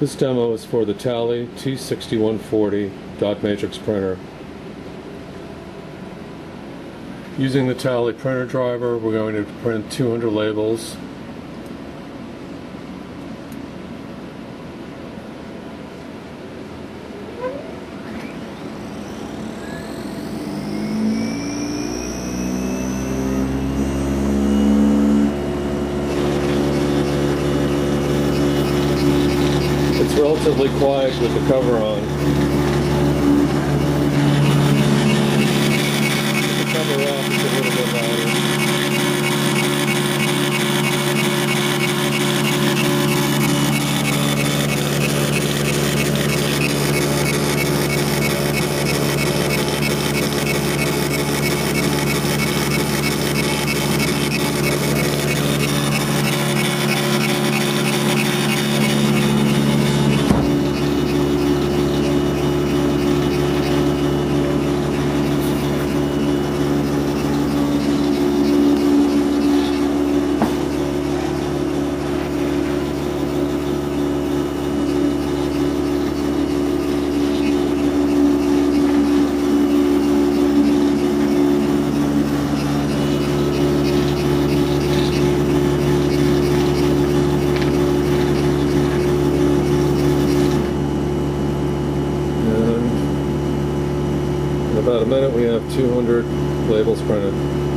This demo is for the Tally T6140 dot matrix printer. Using the Tally printer driver, we're going to print 200 labels. It's relatively quiet with the cover on. With the cover off, it's a little bit louder. In about a minute we have 200 labels printed.